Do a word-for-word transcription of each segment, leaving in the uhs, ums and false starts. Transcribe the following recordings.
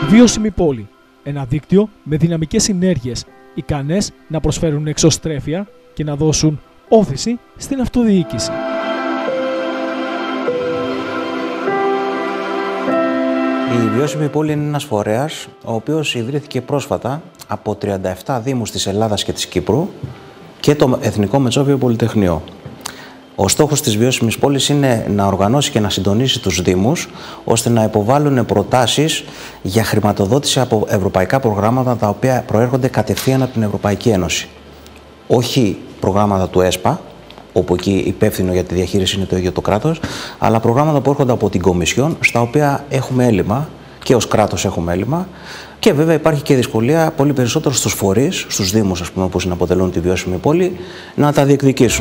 Βιώσιμη πόλη. Ένα δίκτυο με δυναμικές συνέργειες, ικανές να προσφέρουν εξωστρέφεια και να δώσουν όθηση στην αυτοδιοίκηση. Η Βιώσιμη Πόλη είναι ένας φορέας, ο οποίος ιδρύθηκε πρόσφατα από τριάντα επτά δήμους της Ελλάδας και της Κύπρου και το Εθνικό Μετσόβιο Πολυτεχνείο. Ο στόχος της Βιώσιμης Πόλης είναι να οργανώσει και να συντονίσει τους δήμους, ώστε να υποβάλουν προτάσεις για χρηματοδότηση από ευρωπαϊκά προγράμματα, τα οποία προέρχονται κατευθείαν από την Ευρωπαϊκή Ένωση. Όχι προγράμματα του ΕΣΠΑ, όπου εκεί υπεύθυνο για τη διαχείριση είναι το ίδιο το κράτος, αλλά προγράμματα που έρχονται από την Κομισιόν, στα οποία έχουμε έλλειμμα και ως κράτος έχουμε έλλειμμα. Και βέβαια υπάρχει και δυσκολία πολύ περισσότερο στους φορείς, στους δήμους, ας πούμε, που συναποτελούν τη Βιώσιμη Πόλη, να τα διεκδικήσουν.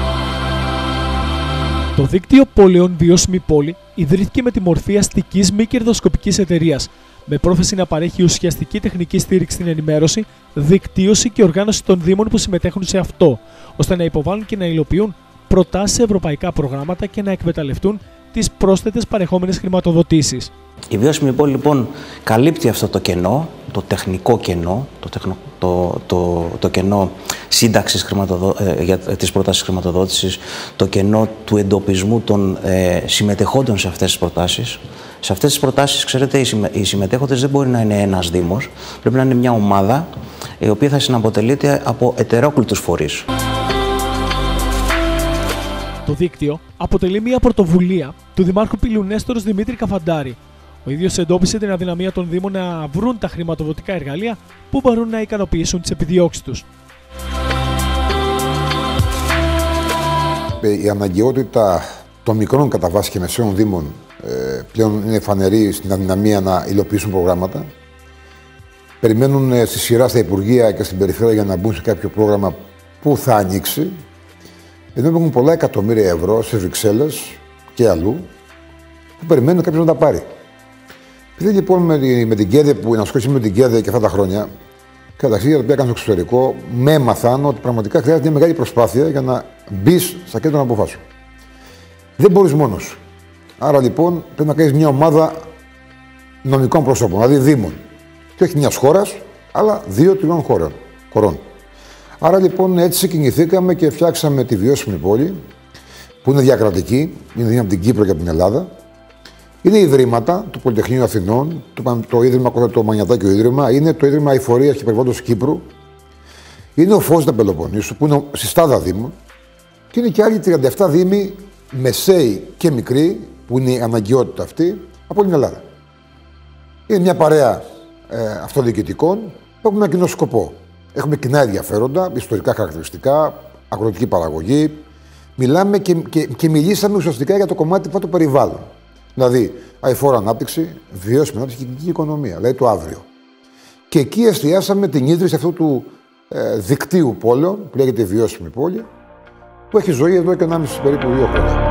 Το δίκτυο πόλεων Βιώσιμη Πόλη ιδρύθηκε με τη μορφή αστικής μη κερδοσκοπικής εταιρείας, με πρόθεση να παρέχει ουσιαστική τεχνική στήριξη στην ενημέρωση, δικτύωση και οργάνωση των δήμων που συμμετέχουν σε αυτό, ώστε να υποβάλουν και να υλοποιούν προτάσεις σε ευρωπαϊκά προγράμματα και να εκμεταλλευτούν τις πρόσθετες παρεχόμενες χρηματοδοτήσεις. Η Βιώσιμη Πόλη λοιπόν καλύπτει αυτό το κενό, το τεχνικό κενό, το, τεχνο, το, το, το κενό σύνταξης χρηματοδο, ε, για τις προτάσεις χρηματοδότησης, το κενό του εντοπισμού των ε, συμμετεχόντων σε αυτές τις προτάσεις. Σε αυτές τις προτάσεις, ξέρετε, οι, συμμε, οι συμμετέχοντες δεν μπορεί να είναι ένας δήμος, πρέπει να είναι μια ομάδα η οποία θα συναποτελείται από ετερόκλητους φορείς. Το δίκτυο αποτελεί μια πρωτοβουλία του Δημάρχου Πηλιουνέστορος Δημήτρη Καφαντάρη. Ο ίδιος εντόπισε την αδυναμία των Δήμων να βρουν τα χρηματοδοτικά εργαλεία που μπορούν να ικανοποιήσουν τις επιδιώξεις τους. Η αναγκαιότητα των μικρών κατά βάση και μεσαίων Δήμων ε, πλέον είναι φανερή στην αδυναμία να υλοποιήσουν προγράμματα. Περιμένουν στη σειρά στα Υπουργεία και στην Περιφέρεια για να μπουν σε κάποιο πρόγραμμα που θα ανοίξει. Ενώ έχουν πολλά εκατομμύρια ευρώ σε Βρυξέλλες και αλλού που περιμένουν κάποιος να τα πάρει. Επειδή λοιπόν με, με την ΚΕΔΕ που ενασχολήσει με την ΚΕΔΕ και αυτά τα χρόνια, και τα ταξίδια τα οποία έκανα στο εξωτερικό, με έμαθαν ότι πραγματικά χρειάζεται μια μεγάλη προσπάθεια για να μπει στα κέντρα των αποφάσεων. Δεν μπορεί μόνος. Άρα λοιπόν πρέπει να κάνει μια ομάδα νομικών προσώπων, δηλαδή δήμων. Και όχι μια χώρα, αλλά δύο-τριών χωρών. Άρα λοιπόν έτσι κινηθήκαμε και φτιάξαμε τη Βιώσιμη Πόλη, που είναι διακρατική, είναι από την Κύπρο και από την Ελλάδα. Είναι ιδρύματα του Πολυτεχνείου Αθηνών, το, το Ίδρυμα το Μανιατάκιο Ίδρυμα, είναι το Ίδρυμα Αειφορίας και Περιβάλλοντος Κύπρου, είναι ο Φως του Πελοποννήσου, που είναι συστάδα δήμων, και είναι και άλλοι τριάντα επτά δήμοι, μεσαίοι και μικροί, που είναι η αναγκαιότητα αυτή, από την Ελλάδα. Είναι μια παρέα ε, αυτοδιοικητικών που έχουμε ένα κοινό σκοπό. Έχουμε κοινά ενδιαφέροντα, ιστορικά χαρακτηριστικά, αγροτική παραγωγή. Μιλάμε και, και, και μιλήσαμε ουσιαστικά για το κομμάτι που το περιβάλλον. Δηλαδή, αειφόρα ανάπτυξη, βιώσιμη ανάπτυξη και κοινωνική οικονομία, δηλαδή το αύριο. Και εκεί εστιάσαμε την ίδρυση αυτού του ε, δικτύου πόλεων, που λέγεται Βιώσιμη Πόλη, που έχει ζωή εδώ και ενάμιση περίπου δύο χρόνια.